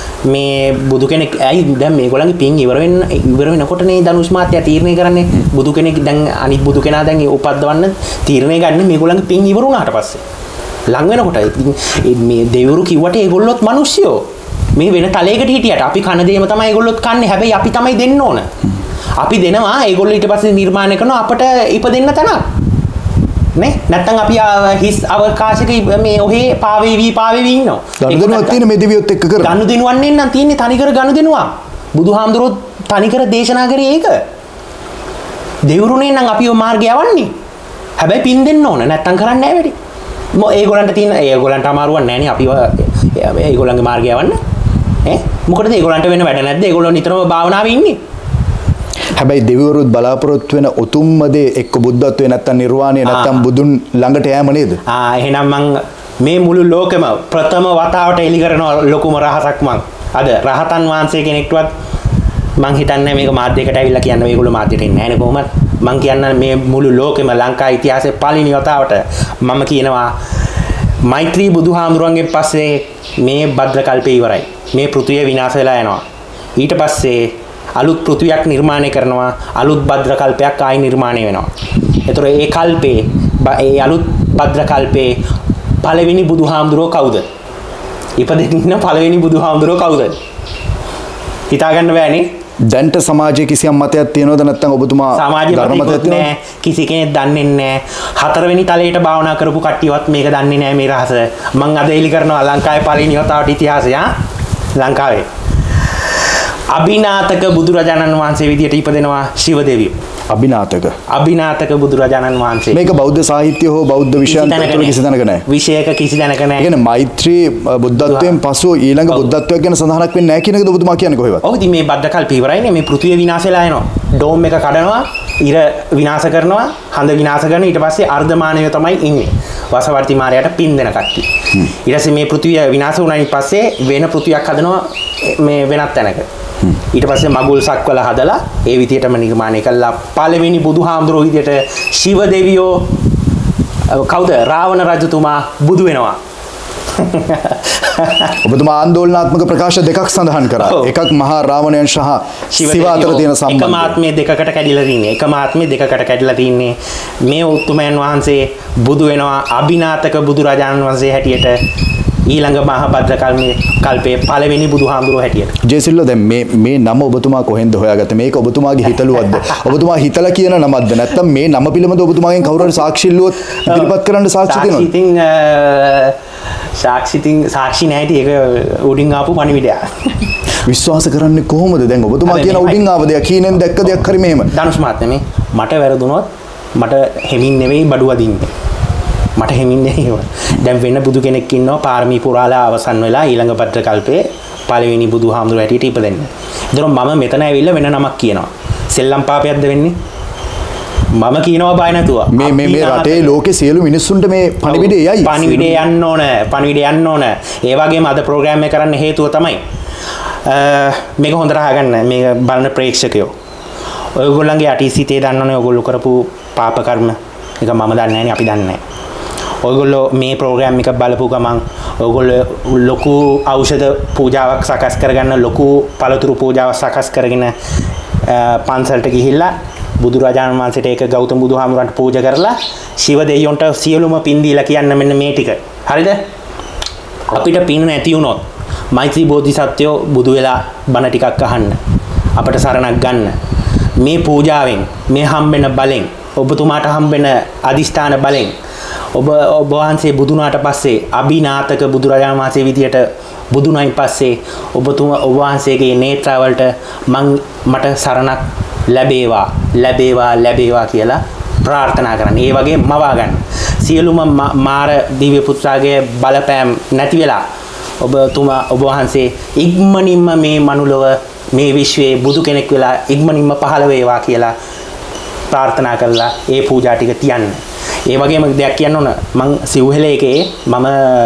මේ බුදු කෙනෙක් ඇයි දැන් මේගොල්ලන්ගේ පින් ඉවර වෙන්න ඉවර වෙනකොටනේ ධනුෂ් මාත්‍යා තීරණය කරන්නේ. බුදු කෙනෙක් දැන් අනිත් බුදු කෙනා දැන් උපද්දවන්න තීරණය ගන්න මේගොල්ලන්ගේ පින් ඉවර වුණාට පස්සේ. ලං වෙනකොට මේ දෙවිවරු කිව්වට ඒගොල්ලොත් මිනිස්සුયો. මේ වෙන තලයකට හිටියට අපි කන දේම තමයි ඒගොල්ලොත් කන්නේ. හැබැයි අපි තමයි දෙන්න ඕන. අපි දෙනවා ඒගොල්ලෝ ඊට පස්සේ නිර්මාණය කරනවා අපට ඉපදෙන්න තැනක්. නේ? නැත්තම් අපි හිස් අවකාශයක මේ ඔහේ පාවේවි පාවේවි ඉන්නවා. ගනුදෙනුවක් තියෙන මේ දෙවියොත් එක්ක කරා. ගනුදෙනුවක් නෙන්නම් තියෙන්නේ තනිකර ගනුදෙනුවක්. බුදුහාමුදුරුවෝ තනිකර දේශනා කරේ ඒක. දෙවිවරුනේ නම් අපිව මාර්ගය යවන්නේ. හැබැයි පින් දෙන්න ඕන. නැත්තම් කරන්නේ නැහැ වැඩි. මො ඒගොල්ලන්ට තියෙන ඒගොල්ලන්ට අමාරුවක් නැහැ නේ අපිව ඒගොල්ලන්ගේ මාර්ගය යවන්න. ඈ මොකටද ඒගොල්ලන්ට වෙන වැඩ නැද්ද? ඒගොල්ලෝ නිතරම භාවනාවේ ඉන්නේ. හැබැයි දෙවිවරුත් බලාපොරොත්තු වෙන උතුම්ම දේ එක්ක බුද්ධත්වයේ නැත්තම් නිර්වාණය නැත්තම් බුදුන් ළඟට යෑම නේද? ආ එහෙනම් මං මේ මුළු ලෝකෙම ප්‍රථම වතාවට එලි කරන ලොකුම රහසක් මං අද රහතන් වහන්සේ කෙනෙක්ටවත් මං හිතන්නේ මේක මාධ්‍යයකට ඇවිල්ලා කියන්න මේගොල්ලෝ මාධ්‍යට එන්නේ නැහැ නේ කොහොමද? මං කියන්න මේ මුළු ලෝකෙම ලංකා ඉතිහාසයේ පළවෙනි වතාවට මම කියනවා මෛත්‍රී බුදුහාමුදුරන්ගෙන් පස්සේ මේ භද්‍ර කල්පේ ඉවරයි. මේ පෘථිවිය විනාශ වෙලා යනවා. ඊට පස්සේ අලුත් පෘථිවියක් නිර්මාණය කරනවා. අලුත් භද්‍ර කල්පයක් ආයි නිර්මාණය වෙනවා. ඒතර ඒ කල්පේ ඒ අලුත් භද්‍ර කල්පේ පළවෙනි බුදුහාමුදුරුවෝ කවුද? ඉපදෙන්න ඉන්න පළවෙනි බුදුහාමුදුරුවෝ කවුද? හිතා ගන්න බෑනේ. දැන්ට සමාජයේ කිසියම් මතයක් තියෙනවද නැත්නම් ඔබතුමා ධර්ම මතයක් නෑ කිසි කෙනෙක් දන්නේ නෑ හතරවෙනි තලයට භාවනා කරපු කට්ටියවත් මේක දන්නේ නෑ මේ රහස මං අද එලි කරනවා ලංකාවේ පළවෙනි වතාවට ඉතිහාසය ලංකාවේ අභිනාතක බුදුරජාණන් වහන්සේ විදියට ඉපදෙනවා ශිව දෙවියෝ අභිනාතක අභිනාතක බුදුරජාණන් වහන්සේ මේක බෞද්ධ සාහිත්‍ය හෝ බෞද්ධ විෂයන් තුළ කිසි තැනක නැහැ විෂයක කිසි තැනක නැහැ. ඒ කියන්නේ මෛත්‍රී බුද්ධත්වයෙන් පසු ඊළඟ බුද්ධත්වයක් ගැන සඳහනක් වෙන්නේ නැහැ කියන එකද ඔබතුමා කියන්නේ කොහෙවත්? ඔව් ඉතින් මේ බද්ද කල්ප ඉවරයිනේ මේ පෘථිවිය විනාශ වෙලා යනවා. ඩෝම් එක කඩනවා, ඉර විනාශ කරනවා, හඳ විනාශ කරන ඊට පස්සේ අර්ධමානවය තමයි ඉන්නේ. වසවර්ති මාරයාට පින් දෙන කට්ටිය. ඊට පස්සේ මේ පෘථිවිය විනාශ වුණායින් පස්සේ වෙන පෘථිවියක් හදනවා මේ වෙනත් තැනක. ඊට පස්සේ මගුල් සක්වල හදලා ඒ විදියටම නිර්මාණය කළා පළවෙනි බුදුහාමුදුරුවෝ විදියට ශිව දෙවියෝ කවුද රාවණ රජතුමා බුදු වෙනවා. ඔබතුමා ආందోලනාත්මක ප්‍රකාශ දෙකක් සඳහන් කරා. එකක් මහා රාවණයන් සහ ශිව අතර තියෙන සම්බන්ධය. එකම ආත්මයේ දෙකකට කැඩිලා තින්නේ. එකම ආත්මයේ දෙකකට කැඩිලා තින්නේ. මේ උතුමයන් වහන්සේ බුදු වෙනවා අභිනාතක බුදුරජාණන් වහන්සේ හැටියට. ඊළඟ මහා භද්‍ර කල්පේ කල්පේ පළවෙනි බුදුහාමුදුරුවෝ හැටියට. ජයසිල්ල දැන් මේ මේ නම ඔබතුමා කොහෙන්ද හොයාගත්තේ? මේක ඔබතුමාගේ හිතලුවක්ද? ඔබතුමා හිතලා කියන නමක්ද? නැත්නම් මේ නම පිළිබඳව ඔබතුමාගෙන් කවුරු හරි සාක්ෂි ඉල්ලුවොත් ඉදිරිපත් කරන්න සාක්ෂි තියෙනවද? ඉතින් සාක්ෂි ඉතින් සාක්ෂි නැහැටි ඒක උඩින් ආපු පණිවිඩයක්. විශ්වාස කරන්නේ කොහොමද? දැන් ඔබතුමා කියන උඩින් ආව දෙයක් කීනෙන් දැක්ක දෙයක් හරි මෙහෙම. ධනුෂ් මහත්මයා මේ මට වැරදුනොත් මට හෙමින් නෙවෙයි බඩුව දින්නේ. මට හෙමින් නෙවෙයි. දැන් වෙන බුදු කෙනෙක් ඉන්නවා පාරමී පුරාලා අවසන් වෙලා ඊළඟ භද්‍ර කල්පේ පළවෙනි බුදුහාමුදුරුවෝ හැටියට ඉපදෙන්නේ. ඒතර මම මෙතන ඇවිල්ලා වෙන නමක් කියනවා. සෙල්ලම් පාපයක්ද වෙන්නේ? මම කියනවා බය නැතුව. මේ මේ මේ රටේ ලෝකේ සියලු මිනිස්සුන්ට මේ පණිවිඩය යයි. පණිවිඩය යන්න ඕන. පණිවිඩය යන්න ඕන. ඒ වගේම අද ප්‍රෝග්‍රෑම් එක කරන්න හේතුව තමයි මේක හොඳට අහගන්න මේක බලන ප්‍රේක්ෂකයෝ. ඔයගොල්ලන්ගේ අතීතයේ දන්නවනේ ඔයගොල්ලෝ කරපු පාප කර්ම. ඒක මම දන්නේ නැහැ නේ අපි දන්නේ නැහැ. ඔයගොල්ලෝ මේ ප්‍රෝග්‍රෑම් එක බලපු ගමන් ඔයගොල්ලෝ ලොකු ඖෂධ පූජාවක් සකස් කරගන්න ලොකු පළතුරු පූජාවක් සකස් කරගෙන පන්සලට ගිහිල්ලා බුදුරජාණන් වහන්සේට ඒක ගෞතම බුදුහාමුදුරන්ට පූජා කරලා ශිව දෙවියන්ට සියලුම පින් දීලා කියන්න මෙන්න මේ ටික. හරිද? අපිට පින් නැති වුණොත් මෛත්‍රී බෝධිසත්වයෝ බුදු වෙලා බණ ටිකක් අහන්න. අපට සරණක් ගන්න. මේ පූජාවෙන් මේ හම්බෙන බලෙන් ඔබතුමාට හම්බෙන අදිෂ්ඨාන බලෙන් ඔබ ඔබ වහන්සේ බුදුනාට පස්සේ අභිනාතක බුදුරජාණන් වහන්සේ විදියට බුදුනායින් පස්සේ ඔබතුමා ඔබ වහන්සේගේ නේත්‍රවලට මං මට සරණක් ලැබේවා ලැබේවා ලැබේවා කියලා ප්‍රාර්ථනා කරන්න. ඒ වගේ මවා ගන්න. සියලුම මාර දිව්‍ය පුත්‍රාගේ බලපෑම් නැති වෙලා ඔබතුමා ඔබ වහන්සේ ඉක්මනින්ම මේ මනුලොව මේ විශ්වයේ බුදු කෙනෙක් වෙලා ඉක්මනින්ම පහළ වේවා කියලා ප්‍රාර්ථනා කරලා ඒ පූජා ටික තියන්න. ඒ වගේම දෙයක් කියන්න ඕන මං සිව්හෙලේකේ මම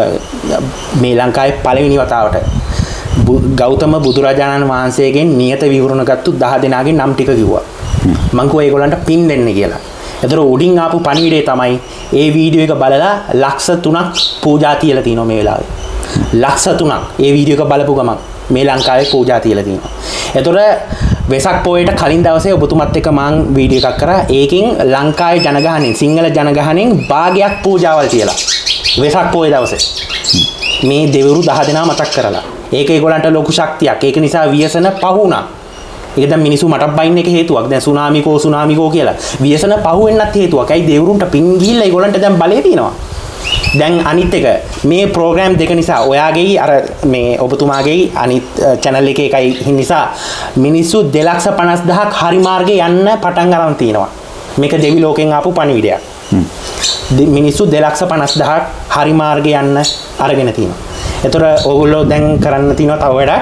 මේ ලංකාවේ පළවෙනි වතාවට ගෞතම බුදුරජාණන් වහන්සේගෙන් නියත විවරණ ගත්තු දහ දෙනාගේ නම් ටික කිව්වා. මං කිව්වා ඒගොල්ලන්ට පින් දෙන්න කියලා. ඒතර උඩින් ආපු පණිවිඩය තමයි ඒ වීඩියෝ එක බලලා ලක්ෂ තුනක් පූජා තියලා තිනවා මේ වෙලාවේ. ලක්ෂ තුනක් ඒ වීඩියෝ එක බලපු ගමන් මේ ලංකාවේ පූජා තියලා තිනවා. ඒතර වෙසක් පොයට කලින් දවසේ ඔබතුමත් එක්ක මම වීඩියෝ එකක් කරා. ඒකෙන් ලංකාවේ ජනගහණයෙන් සිංහල ජනගහණයෙන් භාගයක් පූජාවල් තියලා. වෙසක් පොය දවසේ. මේ දෙවිවරු දහ දෙනා මතක් කරලා. ඒක ඒගොල්ලන්ට ලොකු ශක්තියක්. ඒක නිසා ව්‍යසන පහ වුණා. ඒක දැන් මිනිස්සු මට බයින් එක හේතුවක්. දැන් සුනාමිකෝ සුනාමිකෝ කියලා. ව්‍යසන පහ වෙන්නත් හේතුවක්. ඇයි දෙවිවරුන්ට පින් ගිහිල්ලා ඒගොල්ලන්ට දැන් බලය තියෙනවා. දැන් අනිත් එක මේ ප්‍රෝග්‍රෑම් දෙක නිසා ඔයාගේ අර මේ ඔබතුමාගේ අනිත් channel එකේ එකයි නිසා මිනිස්සු දෙලක්ෂ පනස් දහසක් හරි මාර්ගේ යන්න පටන් ගන්න තියෙනවා. මේක දෙවි ලෝකෙන් ආපු පණිවිඩයක්. මිනිස්සු දෙලක්ෂ පනස් දහසක් හරි මාර්ගේ යන්න අරගෙන තියෙනවා. ඒතර ඕගොල්ලෝ දැන් කරන්න තියෙනවා තව වැඩක්.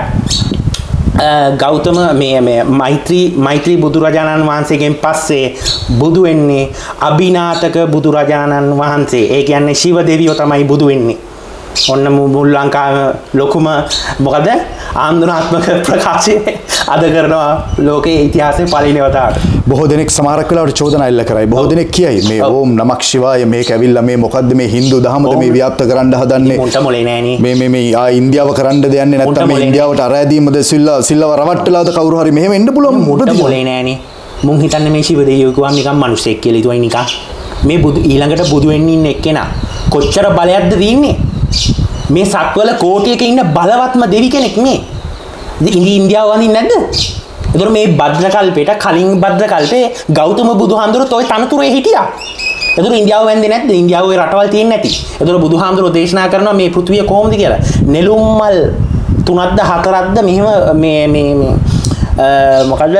ගෞතම මේ මේ මෛත්‍රී මෛත්‍රී බුදුරජාණන් වහන්සේගෙන් පස්සේ බුදු වෙන්නේ අභිනාතක බුදුරජාණන් වහන්සේ. ඒ කියන්නේ ශිව දෙවියෝ තමයි බුදු වෙන්නේ. ඔන්න මුල් ලංකාව ලොකුම මොකද ආන්දෝලනාත්මක ප්‍රකාශය අද කරනවා ලෝකයේ ඉතිහාසයේ පළවෙනි වතාවට. බොහෝ දෙනෙක් සමහරක් වෙලාවට චෝදනා එල්ල කරයි. බොහෝ දෙනෙක් කියයි මේ ඕම් නමක් ශිවාය මේක ඇවිල්ලා මේ මොකද්ද මේ Hindu දහමද මේ ව්‍යාප්ත කරන්න හදන්නේ. මුන්ට මොලේ නෑනේ. මේ මේ මේ ආ ඉන්දියාව කරන්නද යන්නේ නැත්නම් මේ ඉන්දියාවට අරෑදීමද සිල්ලා සිල්ලව රවට්ටලාද කවුරු හරි මෙහෙම එන්න පුළුවන්. මුන්ට මොලේ නෑනේ. මුන් හිතන්නේ මේ ශිව දෙවියෝ කිව්වම නිකන් මිනිස්සෙක් කියලා හිතුවයි නිකන්. මේ බුදු ඊළඟට බුදු වෙන්න ඉන්න එක්කෙනා කොච්චර බලයක්ද දීන්නේ? මේ සක්වල කෝටියක ඉන්න බලවත්ම දෙවි කෙනෙක් මේ. ඉතින් ඉන්දියාව වඳින්නේ නැද්ද? ඒතර මේ භද්‍ර කල්පේට කලින් භද්‍ර කල්පේ ගෞතම බුදුහාමුදුරුවෝ toy තනතුරේ හිටියා. ඒතර ඉන්දියාව වැන්දේ නැද්ද? ඉන්දියාව ඒ රටවල් තියෙන්නේ නැති. ඒතර බුදුහාමුදුරුවෝ දේශනා කරනවා මේ පෘථිවිය කොහොමද කියලා. නෙළුම් මල් තුනක්ද හතරක්ද මෙහෙම මේ මේ මේ මොකද්ද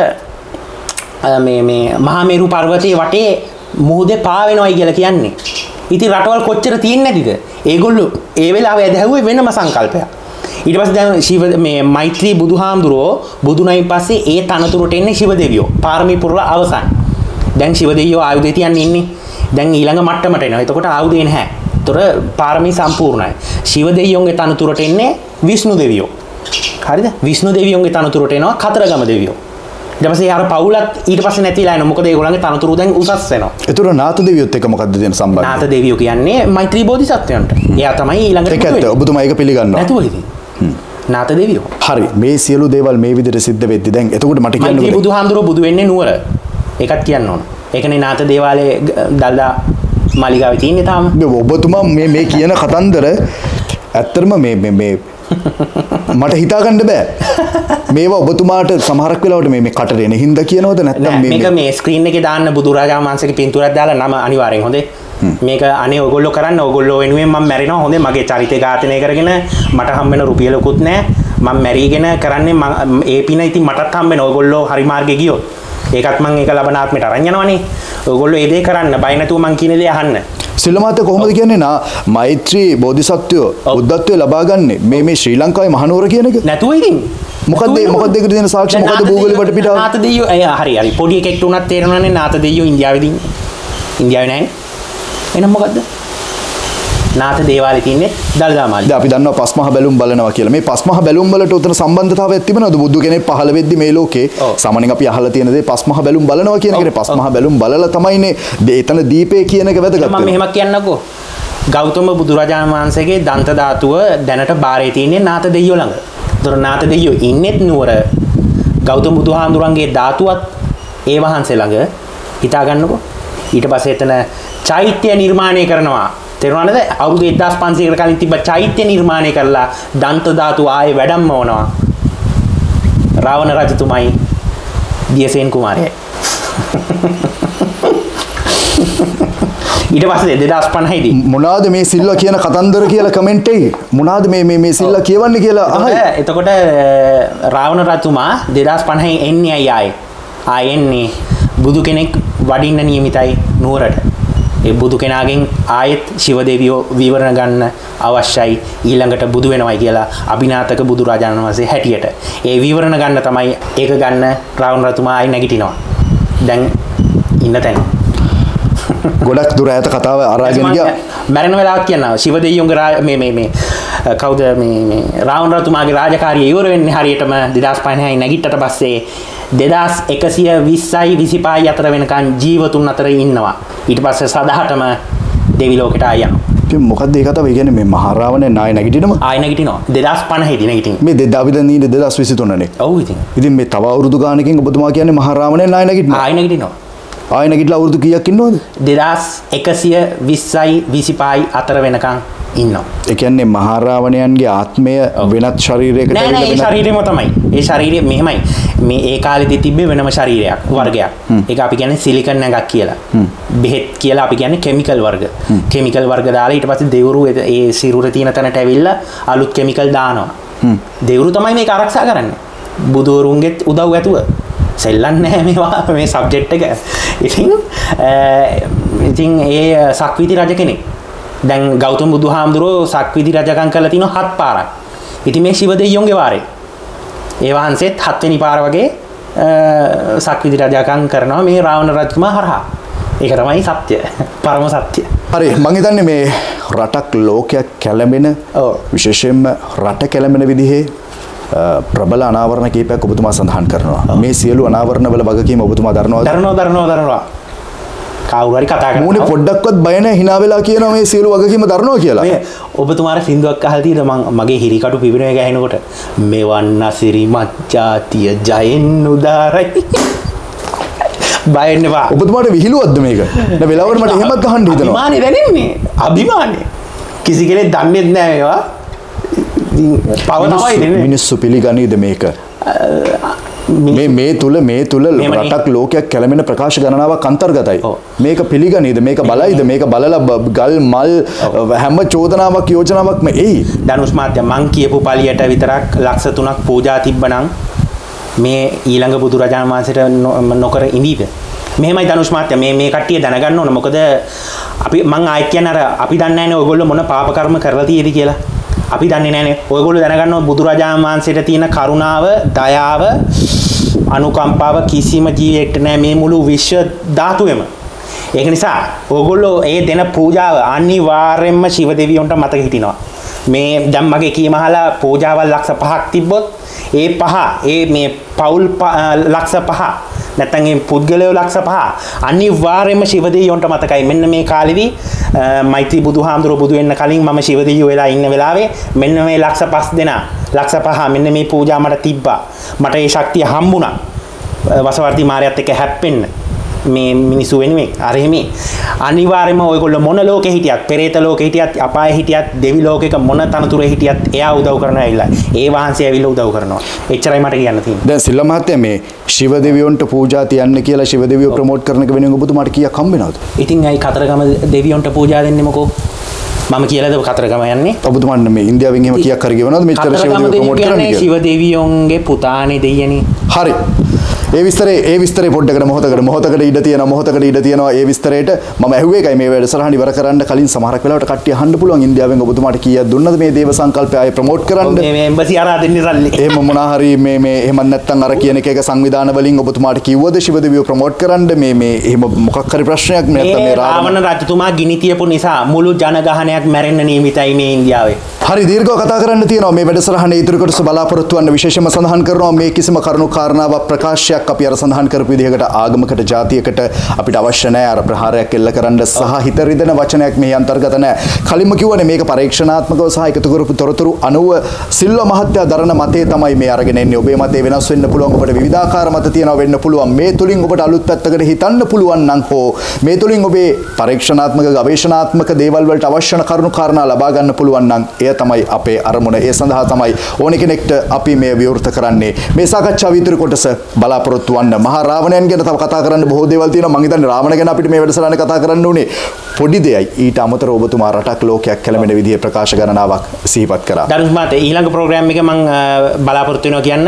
මේ මේ මහා මේරු පර්වතයේ වටේ මුහුදේ පා වෙනවයි කියලා කියන්නේ. ඉතින් රටවල් කොච්චර තියෙන්නේ නැතිද? ඒගොල්ලෝ ඒ වෙලාවේ ඇදහුවේ වෙනම සංකල්පයක්. ඊට පස්සේ දැන් ශිව මේ මෛත්‍රී බුදුහාමුදුරෝ බුදුනයින් පස්සේ ඒ තනතුරට එන්නේ ශිව දෙවියෝ. පාරමී පුරලා අවසන්. දැන් ශිව දෙවියෝ ආයුධය තියන්නේ ඉන්නේ. දැන් ඊළඟ මට්ටමට එනවා. එතකොට ආයුධේ නැහැ. ඒතර පාරමී සම්පූර්ණයි. ශිව දෙවියෝගේ තනතුරට එන්නේ විෂ්ණු දෙවියෝ. හරිද? විෂ්ණු දෙවියෝගේ තනතුරට එනවා කතරගම දෙවියෝ. ඊට පස්සේ යාර පවුලත් ඊට පස්සේ නැතිලා යනවා. මොකද ඒගොල්ලන්ගේ තනතුරු දැන් උසස් වෙනවා. ඒතර නාත දෙවියොත් එක්ක මොකද්ද තියෙන සම්බන්ධය? නාත දෙවියෝ කියන්නේ මෛත්‍රී බෝධිසත්වයන්ට. එයා තමයි ඊළඟට ඒක ඇත්ත. ඔබතුමා ඒක පිළිගන්නවා. නැතුව ඉතින්. නාත දෙවියෝ. හරි. මේ සියලු දේවල් මේ විදිහට සිද්ධ වෙද්දි දැන් එතකොට මට කියන්න මෛත්‍රී බුදුහාමුදුරුවෝ බුදු වෙන්නේ නුවර. ඒකත් කියන්න ඕන. ඒකනේ නාත දේවාලයේ දල්දා මාලිගාවේ තියෙන්නේ තාම. ඔබතුමා මේ මේ කියන කතන්දර ඇත්තටම මේ මේ මේ මට හිතා ගන්න බෑ. මේවා ඔබතුමාට සමහරක් වෙලාවට මේ මේ කටට එන හින්දා කියනවද නැත්නම් මේ මේක මේ ස්ක්‍රීන් එකේ දාන්න බුදුරජාණන් වහන්සේගේ පින්තූරයක් දාලා නම අනිවාර්යෙන් හොඳේ. මේක අනේ ඔයගොල්ලෝ කරන්න ඔයගොල්ලෝ වෙනුවෙන් මම මැරෙනවා හොඳේ මගේ චරිතය ඝාතනය කරගෙන මට හම්බ වෙන රුපියලකුත් නැහැ මම මැරීගෙන කරන්නේ ඒ පින ඉතින් මටත් හම්බ වෙන ඔයගොල්ලෝ හරි මාර්ගේ ගියොත් ඒකත් මම ඒක ලබන ආත්මයට අරන් යනවනේ ඔයගොල්ලෝ ඒ දේ කරන්න බය නැතුව මං කියන දේ අහන්න සිල්ලමාත කොහොමද කියන්නේ නා මෛත්‍රී බෝධිසත්වය බුද්ධත්වය ලබා ගන්න මේ මේ ශ්‍රී ලංකාවේ මහනුවර කියන එක නැතුව ඉතින් මොකද්ද මොකද්ද ඒකට දෙන සාක්ෂි මොකද්ද Google වලට පිටාව නාත දෙයියෝ හරි හරි පොඩි එකෙක්ට උනත් තේරෙනවනේ නාත දෙයියෝ ඉන්දියාවේ දින්නේ ඉන්දියාවේ නැහැ එහෙනම් මොකද්ද නාත දේවාලේ තින්නේ දල්දා මාලිගාව. දැන් අපි දන්නවා පස්මහ බැලුම් බලනවා කියලා. මේ පස්මහ බැලුම් වලට උතන සම්බන්ධතාවයක් තිබෙනවද? බුදු කෙනෙක් පහළ වෙද්දි මේ ලෝකේ සාමාන්‍යයෙන් අපි අහලා තියෙන දේ පස්මහ බැලුම් බලනවා කියන එකනේ. පස්මහ බැලුම් බලලා තමයිනේ එතන දීපේ කියන එක වැදගත් වෙන්නේ. මම මෙහෙමක් කියන්නකෝ. ගෞතම බුදුරජාණන් වහන්සේගේ දන්ත ධාතුව දැනට බාරේ තියෙන්නේ නාත දෙයියෝ ළඟ. ඒතර නාත දෙයියෝ ඉන්නෙත් නුවර. ගෞතම බුදුහාඳුරන්ගේ ධාතුවත් ඒ වහන්සේ ළඟ හිතා ගන්නකෝ. ඊට පස්සේ එතන චෛත්‍ය නිර්මාණය කරනවා. තේරුණාද? අවුරුදු එක්දාස් පන්සීයකට කලින් තිබ්බ චෛත්‍ය නිර්මාණය කරලා දන්ත ධාතු ආයේ වැඩමවනවා. රාවණ රජතුමයි දියසේන කුමාරයයි. ඊට පස්සේ දෙදාස් පනහයි දී මොනවාද මේ සිල්වා කියන කතන්දර කියලා කමෙන්ට් එකේ මොනවාද මේ මේ මේ සිල්වා කියවන්නේ කියලා අහයි. එතකොට රාවණ රජතුමා දෙදාස් පනහයි එන්නේ අය ආයේ. ආයේ එන්නේ බුදු කෙනෙක් වඩින්න නියමිතයි නුවරට. ඒ බුදු කෙනාගෙන් ආයෙත් ශිව දෙවියෝ විවරණ ගන්න අවශ්‍යයි ඊළඟට බුදු වෙනවයි කියලා අභිනාතක බුදු රජාණන් වහන්සේ හැටියට. ඒ විවරණ ගන්න තමයි ඒක ගන්න රාවණ රජතුමා ආයි නැගිටිනවා. දැන් ඉන්න තැන. ගොඩක් දුර ඈත කතාව අරගෙන ගියා. මරණ වෙලාවක් කියනවා ශිව දෙවියෝගේ මේ මේ මේ කවුද මේ මේ රාවණ රජතුමාගේ රාජකාරිය ඉවර වෙන්නේ හරියටම දෙදාස් පනහයි නැගිට්ටට පස්සේ දෙදාස් එකසිය විස්සයි විසිපහයි අතර වෙනකන් ජීවතුන් අතර ඉන්නවා. ඊට පස්සේ සදහටම දෙවි ලෝකෙට ආය යනවා. ඉතින් මොකද්ද ඒ කතාව? ඒ කියන්නේ මේ මහරාවණේ නාය නැගිටිනම ආය නැගිටිනවා. දෙදාස් පනහයි දී නැගිටින්නේ. මේ දෙදා අපි දැන් ඉන්නේ දෙදාස් විසිතුන නේ. ඔව් ඉතින්. ඉතින් මේ තව අවුරුදු ගානකින් ඔබතුමා කියන්නේ මහරාවණේ නාය නැගිටිනවා. ආය නැගිටිනවා. ආය නැගිටලා අවුරුදු කීයක් ඉන්නවද? දෙදාස් එකසිය විස්සයි විසිපහයි අතර වෙනකන් ඉන්නවා. ඒ කියන්නේ මහරාවණයන්ගේ ආත්මය වෙනත් ශරීරයකට නෑ නෑ ඒ ශරීරෙම තමයි. ඒ ශරීරය මෙහෙමයි. මේ ඒ කාලෙදී තිබ්බේ වෙනම ශරීරයක් වර්ගයක්. ඒක අපි කියන්නේ සිලිකන් නැගක් කියලා. බෙහෙත් කියලා අපි කියන්නේ කිමිකල් වර්ග. කිමිකල් වර්ග දාලා ඊට පස්සේ දෙවුරු ඒ සිරුර තියෙන තැනට ඇවිල්ලා අලුත් කිමිකල් දානවා. දෙවුරු තමයි මේක ආරක්ෂා කරන්නේ. බුදුවරුන්ගෙත් උදව් ඇතුව. සෙල්ලන්නේ නැහැ මේවා මේ සබ්ජෙක්ට් එක. ඉතින් ඉතින් ඒ සක්විති රජ කෙනෙක්. දැන් ගෞතම බුදුහාමුදුරුවෝ සක්විති රජකම් කරලා තිනවා හත් පාරක්. ඉතින් මේ ශිව දෙවියන්ගේ වාරේ. ඒ වහන්සේත් හත්වෙනි පාර වගේ සක්විති රජකම් කරනවා මේ රාවණ රජතුමා හරහා. ඒක තමයි සත්‍ය. පරම සත්‍ය. හරි මං හිතන්නේ මේ රටක් ලෝකයක් කැළඹෙන විශේෂයෙන්ම රට කැළඹෙන විදිහේ ප්‍රබල අනාවරණ කීපයක් ඔබතුමා සඳහන් කරනවා. මේ සියලු අනාවරණවල වගකීම ඔබතුමා දරනවද? දරනවා දරනවා දරනවා. කවුරු හරි කතා කරනවා. මූණේ පොඩ්ඩක්වත් බය නැහැ hina වෙලා කියනවා මේ සියලු වගකීම දරනවා කියලා. මේ ඔබතුමාට සින්දුවක් අහලා තියෙද මං මගේ හිරිකටු පිපෙන එක ඇහෙනකොට මෙවන් අසිරි මච්චාතිය ජයෙන් උදාරයි. බය වෙන්න එපා. ඔබතුමාට විහිළුවක්ද මේක? දැන් වෙලාවට මට එහෙමත් අහන්න හිතෙනවා. අභිමානේ දැනෙන්නේ. අභිමානේ. කිසි කෙනෙක් දන්නේ නැහැ මේවා. පව තමයි දෙන්නේ. මිනිස්සු පිළිගනීද මේක? මේ මේ තුල මේ තුල රටක් ලෝකයක් කැළඹෙන ප්‍රකාශ ගණනාවක් අන්තර්ගතයි. මේක පිළිගනීද? මේක බලයිද? මේක බලලා ගල් මල් හැම චෝදනාවක් යෝජනාවක්ම එයි. ධනුෂ් මහත්තයා මං කියපු පළියට විතරක් ලක්ෂ තුනක් පූජා තිබ්බනම් මේ ඊළඟ බුදුරජාණන් වහන්සේට නොකර ඉඳීද? මෙහෙමයි ධනුෂ් මහත්තයා මේ මේ කට්ටිය දැනගන්න ඕන. මොකද අපි මං ආයෙත් කියන්නේ අර අපි දන්නේ නැහැනේ ඔයගොල්ලෝ මොන පාප කර්ම කරලා තියෙද කියලා. අපි දන්නේ නැහැනේ. ඔයගොල්ලෝ දැනගන්න ඕන බුදුරජාණන් වහන්සේට තියෙන කරුණාව, දයාව, අනුකම්පාව කිසිම ජීවියෙකුට නැහැ මේ මුළු විශ්ව ධාතුවේම. ඒක නිසා ඔයගොල්ලෝ ඒ දෙන පූජාව අනිවාර්යයෙන්ම ශිව දෙවියන්ට මතක හිටිනවා. මේ දැන් මගේ කීමහලා පූජාවල් ලක්ෂ පහක් තිබ්බොත් ඒ පහ ඒ මේ පවුල් ලක්ෂ පහ නැත්නම් මේ පුද්ගලයෝ ලක්ෂ පහ අනිවාර්යයෙන්ම ශිව දෙවියන්ට මතකයි. මෙන්න මේ කාලෙදී මෛත්‍රී බුදුහාමුදුරුවෝ බුදු වෙන්න කලින් මම ශිව දෙවියෝ වෙලා ඉන්න වෙලාවේ මෙන්න මේ ලක්ෂ පහ දෙනා ලක්ෂ පහ මෙන්න මේ පූජා මට තිබ්බා. මට ඒ ශක්තිය හම්බුණා. වසවර්ති මාරයත් එක්ක හැප්පෙන්න. මේ මිනිසු වෙනුවෙන් අර එමේ අනිවාර්යයෙන්ම ඔයගොල්ලෝ මොන ලෝකේ හිටියත් පෙරේත ලෝකේ හිටියත් අපායේ හිටියත් දෙවි ලෝකයක මොන තනතුරේ හිටියත් එයා උදව් කරනවා ඇවිල්ලා ඒ වහන්සේ ඇවිල්ලා උදව් කරනවා එච්චරයි මට කියන්න තියෙන්නේ. දැන් සිල්වා මහත්තයා මේ ශිව දෙවියන්ට පූජා තියන්න කියලා ශිව දෙවියෝ ප්‍රොමෝට් කරන එක වෙනුවෙන් ඔබතුමාට කීයක් හම්බ වෙනවද? ඉතින් අයි කතරගම දෙවියන්ට පූජා දෙන්නේ මොකෝ? මම කියලාද කතරගම යන්නේ? ඔබතුමාට මේ ඉන්දියාවෙන් එහෙම කීයක් හරි ගෙවනවද මෙච්චර ශිව දෙවියෝ ප්‍රොමෝට් කරන්නේ කියලා? ශිව දෙවියන්ගේ පුතානේ දෙයියනේ. හරි. ඒ විස්තරේ ඒ විස්තරේ පොඩ්ඩකට මොහොතකට මොහොතකට ඉඩ තියෙනවා මොහොතකට ඉඩ තියෙනවා ඒ විස්තරේට මම ඇහුවේ එකයි මේ වැඩසටහන ඉවර කරන්න කලින් සමහරක් වෙලාවට කට්ටිය අහන්න පුළුවන් ඉන්දියාවෙන් ඔබතුමාට කීයක් දුන්නද මේ දේව සංකල්පය ආයේ ප්‍රොමෝට් කරන්න මේ මේ එම්බසි අරා දෙන්නේ රල්ලි එහෙම මොනා හරි මේ මේ එහෙම නැත්නම් අර කියන එක එක සංවිධාන වලින් ඔබතුමාට කිව්වද ශිව දෙවියෝ ප්‍රොමෝට් කරන්න මේ මේ එහෙම මොකක් හරි ප්‍රශ්නයක් නැත්නම් මේ රාවණ රජතුමා ගිනි තියපු නිසා මුළු ජනගහනයක් මැරෙන්න නියමිතයි මේ ඉන්දියාවේ. හරි දීර්ඝව කතා කරන්න තියෙනවා මේ වැඩසටහනේ ඉදිරි කොටස බලාපොරොත්තු වන්න විශේෂම සඳහන් කරනවා මේ කිසිම කරුණු කාරණාවක් ප්‍රකාශයක් අපි අර සඳහන් කරපු විදිහකට ආගමකට ජාතියකට අපිට අවශ්‍ය නැහැ අර ප්‍රහාරයක් එල්ල කරන්න සහ හිත රිදෙන වචනයක් මෙහි අන්තර්ගත නැහැ. කලින්ම කිව්වනේ මේක පරීක්ෂණාත්මකව සහ එකතු කරපු තොරතුරු අනුව සිල්වා මහත්තයා දරන මතය තමයි මේ අරගෙන එන්නේ. ඔබේ මතය වෙනස් වෙන්න පුළුවන්. ඔබට විවිධාකාර මත තියෙනවා වෙන්න පුළුවන්. මේ තුලින් ඔබට අලුත් පැත්තකට හිතන්න පුළුවන් නම් හෝ මේ තුලින් ඔබේ පරීක්ෂණාත්මක ගවේෂණාත්මක දේවල් වලට අවශ්‍ය කරන කරුණු කාරණා ලබා ගන්න පුළුවන් නම් එය තමයි අපේ අරමුණ. ඒ සඳහා තමයි ඕන කෙනෙක්ට අපි මේ විවෘත කරන්නේ. මේ සාකච්ඡාව ඉදිරි කොටස බලාපොරොත්තු වන්න. මහා රාවණයන් ගැන තව කතා කරන්න බොහෝ දේවල් තියෙනවා. මම හිතන්නේ රාවණ ගැන අපිට මේ වැඩසටහනේ කතා කරන්න ඕනේ පොඩි දෙයයි. ඊට අමතරව ඔබතුමා රටක් ලෝකයක් කැළඹෙන විදිහේ ප්‍රකාශ ගණනාවක් සිහිපත් කරා. ධනුෂ් මහත්තයා ඊළඟ ප්‍රෝග්‍රෑම් එකේ මම බලාපොරොත්තු වෙනවා කියන්න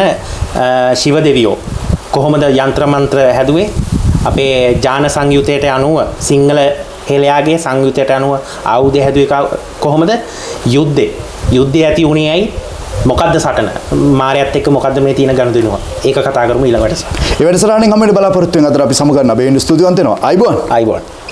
ශිව දෙවියෝ කොහොමද යంత్ర මන්ත්‍ර හැදුවේ? අපේ ජාන සංයුතයට අනුව සිංහල හෙළයාගේ සංයුතයට අනුව ආයුධ හැදුවේ කොහොමද? යුද්ධේ. යුද්ධය ඇති වුණේ ඇයි? මොකද්ද සටන? මාරයත් එක්ක මොකද්ද මේ තියෙන ගනුදෙනුව? ඒක කතා කරමු ඊළඟ වැඩසටහන. ඒ වැඩසටහනෙන් හැමෝටම බලාපොරොත්තු වෙන අතර අපි සමගන්න අපේ ස්තුතිවන්ත වෙනවා. අයිබෝන්. අයිබෝන්.